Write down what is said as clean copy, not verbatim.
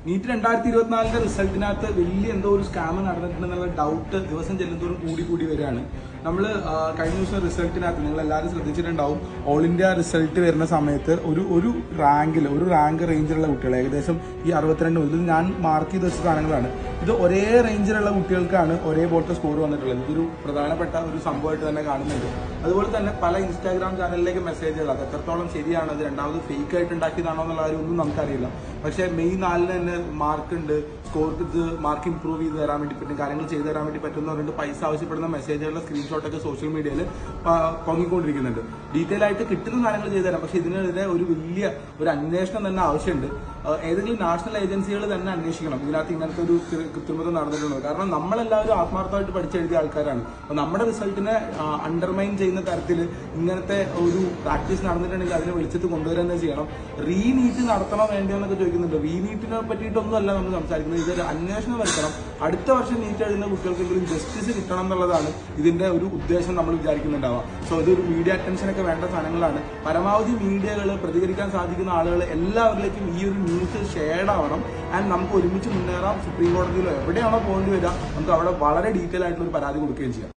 NEET 2024 റിസൾട്ടിനകത്ത് വലിയ എന്തോ ഒരു സ്കാം നടന്നിട്ടുണ്ടെന്നുള്ള ഡൗട്ട് ദിവസം ചെല്ലുന്തോറും കൂടി വരികയാണ്. നമ്മൾ കഴിഞ്ഞ ദിവസം റിസൾട്ടിനകത്ത് നിങ്ങൾ എല്ലാവരും ശ്രദ്ധിച്ചിട്ടുണ്ടാവും, ഓൾ ഇന്ത്യ റിസൾട്ട് വരുന്ന സമയത്ത് ഒരു റാങ്ക് റേഞ്ചിലുള്ള കുട്ടികൾ ഏകദേശം ഈ 62 മുതൽ ഞാൻ മാർക്ക് ചെയ്ത് വെച്ച സാധനങ്ങളാണ്. ഇത് ഒരേ റേഞ്ചിലുള്ള കുട്ടികൾക്കാണ് ഒരേപോലത്തെ സ്കോർ വന്നിട്ടുള്ളത്. ഇതൊരു പ്രധാനപ്പെട്ട ഒരു സംഭവമായിട്ട് തന്നെ കാണുന്നുണ്ട്. അതുപോലെ തന്നെ പല ഇൻസ്റ്റാഗ്രാം ചാനലിലേക്ക് മെസ്സേജുകൾ, അത് എത്രത്തോളം ശരിയാണ്, അത് രണ്ടാമത് ഫേക്ക് ആയിട്ട് ഉണ്ടാക്കിയതാണോ എന്നുള്ള കാര്യമൊന്നും നമുക്കറിയില്ല. പക്ഷേ മെയ് 4 തന്നെ മാർക്ക് ഉണ്ട്, സ്കോർക്ക് ഇത് മാർക്ക് ഇംപ്രൂവ് ചെയ്ത് തരാൻ വേണ്ടി പറ്റും, കാര്യങ്ങൾ ചെയ്തു തരാൻ വേണ്ടി പറ്റുമെന്ന് പറഞ്ഞിട്ട് പൈസ ആവശ്യപ്പെടുന്ന മെസ്സേജുകളുടെ സ്ക്രീൻഷോട്ടൊക്കെ സോഷ്യൽ മീഡിയയിൽ പൊങ്ങിക്കൊണ്ടിരിക്കുന്നുണ്ട്. ഡീറ്റെയിൽ ആയിട്ട് കിട്ടുന്ന കാര്യങ്ങൾ ചെയ്തു തരാം. പക്ഷേ ഇതിനെതിരെ ഒരു അന്വേഷണം തന്നെ ആവശ്യമുണ്ട്. ഏതെങ്കിലും നാഷണൽ ഏജൻസികൾ തന്നെ അന്വേഷിക്കണം ഇതിനകത്ത് ഇങ്ങനത്തെ ഒരു കൃത്രിമത നടന്നിട്ടുള്ളത്. കാരണം നമ്മളെല്ലാവരും ആത്മാർത്ഥമായിട്ട് പഠിച്ചെഴുതിയ ആൾക്കാരാണ്. അപ്പോൾ നമ്മുടെ റിസൾട്ടിനെ അണ്ടർമൈൻ ചെയ്യുന്ന തരത്തിൽ ഇങ്ങനത്തെ ഒരു പ്രാക്ടീസ് നടന്നിട്ടുണ്ടെങ്കിൽ അതിനെ വെളിച്ചത്ത് കൊണ്ടുവരാൻ തന്നെ ചെയ്യണം. റീനീറ്റ് നടത്തണോ വേണ്ടയോ എന്നൊക്കെ ചോദിക്കുന്നുണ്ട്. റീനീറ്റിനെ പറ്റിയിട്ടൊന്നും അല്ല നമ്മൾ സംസാരിക്കുന്നത്. ഇതൊരു അന്വേഷണം വരുത്തണം. അടുത്ത വർഷം നീറ്റ് എഴുതുന്ന കുട്ടികൾക്കെങ്കിലും ജസ്റ്റിസ് കിട്ടണം എന്നുള്ളതാണ് ഇതിന്റെ ഒരു ഉദ്ദേശം നമ്മൾ വിചാരിക്കുന്നുണ്ടാവുക. സോ ഇതൊരു മീഡിയ അറ്റൻഷനൊക്കെ വേണ്ട സാധനങ്ങളാണ്. പരമാവധി മീഡിയകൾ, പ്രതികരിക്കാൻ സാധിക്കുന്ന ആളുകൾ എല്ലാവരിലേക്കും ഈ ഒരു ന്യൂസ് ഷെയർഡ് ആവണം. ആൻഡ് നമുക്ക് ഒരുമിച്ച് മുന്നേറാം. സുപ്രീം കോടതിയിലോ എവിടെയാണോ പോകേണ്ടി വരിക നമുക്ക് അവിടെ വളരെ ഡീറ്റെയിൽ ആയിട്ടുള്ള ഒരു പരാതി കൊടുക്കുകയും ചെയ്യാം.